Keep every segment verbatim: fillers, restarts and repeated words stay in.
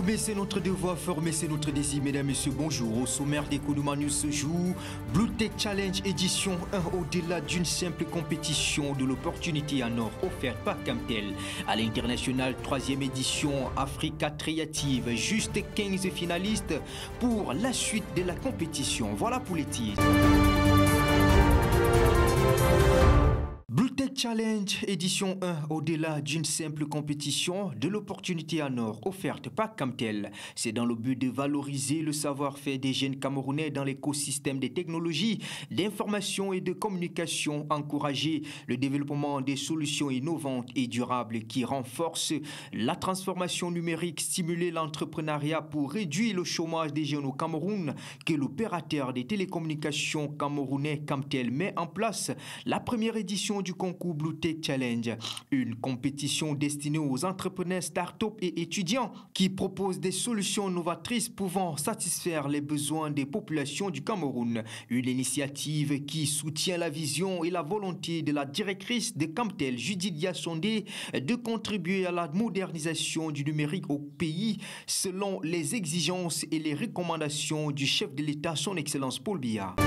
Former, c'est notre devoir, former, c'est notre désir. Mesdames, Messieurs, bonjour. Au sommaire d'Economa News ce jour, Blue Tech Challenge édition un, au-delà d'une simple compétition, de l'opportunité en or offerte par Camtel. À l'international, troisième édition Africa Creative, juste quinze finalistes pour la suite de la compétition. Voilà pour les titres. Blue Tech Challenge édition un, au-delà d'une simple compétition, de l'opportunité en or offerte par Camtel. C'est dans le but de valoriser le savoir-faire des jeunes Camerounais dans l'écosystème des technologies, d'information et de communication, encourager le développement des solutions innovantes et durables qui renforcent la transformation numérique, stimuler l'entrepreneuriat pour réduire le chômage des jeunes au Cameroun, que l'opérateur des télécommunications camerounais Camtel met en place. La première édition du concours Blue Tech Challenge, une compétition destinée aux entrepreneurs, start-up et étudiants qui proposent des solutions novatrices pouvant satisfaire les besoins des populations du Cameroun. Une initiative qui soutient la vision et la volonté de la directrice de Camtel, Judith Yassondé, de contribuer à la modernisation du numérique au pays selon les exigences et les recommandations du chef de l'État, son Excellence Paul Biya.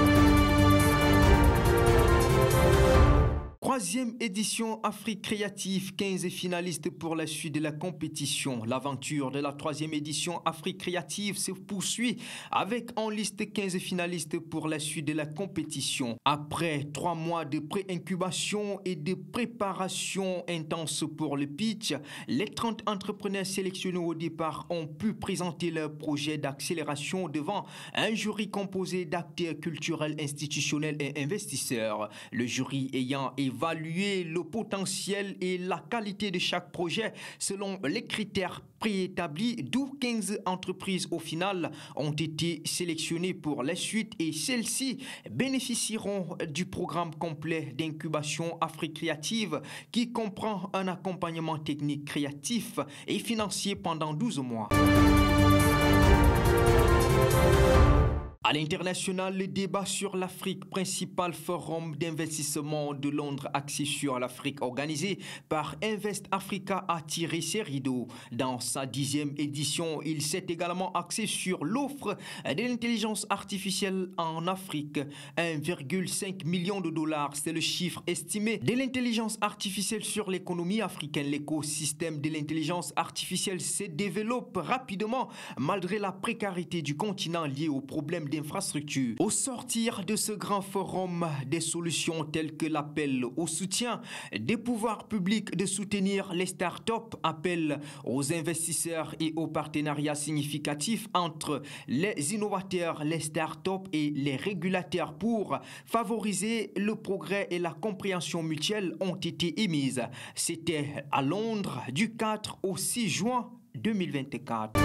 Troisième édition Afrique Créative, quinze finalistes pour la suite de la compétition. L'aventure de la troisième édition Afrique Créative se poursuit avec en liste quinze finalistes pour la suite de la compétition. Après trois mois de pré-incubation et de préparation intense pour le pitch, les trente entrepreneurs sélectionnés au départ ont pu présenter leur projet d'accélération devant un jury composé d'acteurs culturels, institutionnels et investisseurs. Le jury ayant évalué évaluer le potentiel et la qualité de chaque projet selon les critères préétablis, d'où quinze entreprises au final ont été sélectionnées pour la suite et celles-ci bénéficieront du programme complet d'incubation Afrique Créative qui comprend un accompagnement technique créatif et financier pendant douze mois. À l'international, le débat sur l'Afrique, principal forum d'investissement de Londres axé sur l'Afrique organisé par Invest Africa, a tiré ses rideaux. Dans sa dixième édition, il s'est également axé sur l'offre de l'intelligence artificielle en Afrique. un virgule cinq million de dollars, c'est le chiffre estimé de l'intelligence artificielle sur l'économie africaine. L'écosystème de l'intelligence artificielle se développe rapidement malgré la précarité du continent liée aux problèmes d'infrastructure. Au sortir de ce grand forum, des solutions telles que l'appel au soutien des pouvoirs publics de soutenir les startups, appel aux investisseurs et aux partenariats significatifs entre les innovateurs, les startups et les régulateurs pour favoriser le progrès et la compréhension mutuelle ont été émises. C'était à Londres du quatre au six juin deux mille vingt-quatre.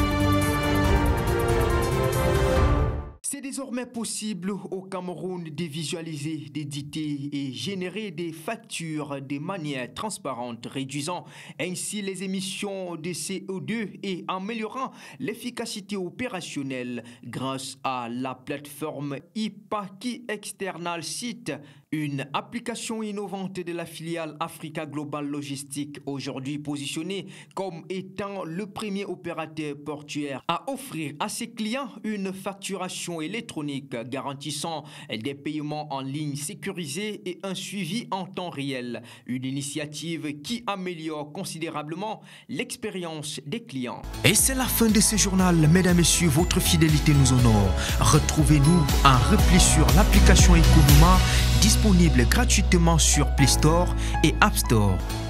C'est désormais possible au Cameroun de visualiser, d'éditer et générer des factures de manière transparente, réduisant ainsi les émissions de C O deux et améliorant l'efficacité opérationnelle grâce à la plateforme I P A qui External Site, une application innovante de la filiale Africa Global Logistique, aujourd'hui positionnée comme étant le premier opérateur portuaire à offrir à ses clients une facturation électronique garantissant des paiements en ligne sécurisés et un suivi en temps réel. Une initiative qui améliore considérablement l'expérience des clients. Et c'est la fin de ce journal. Mesdames, Messieurs, votre fidélité nous honore. Retrouvez-nous en repli sur l'application Economa, disponible gratuitement sur Play Store et App Store.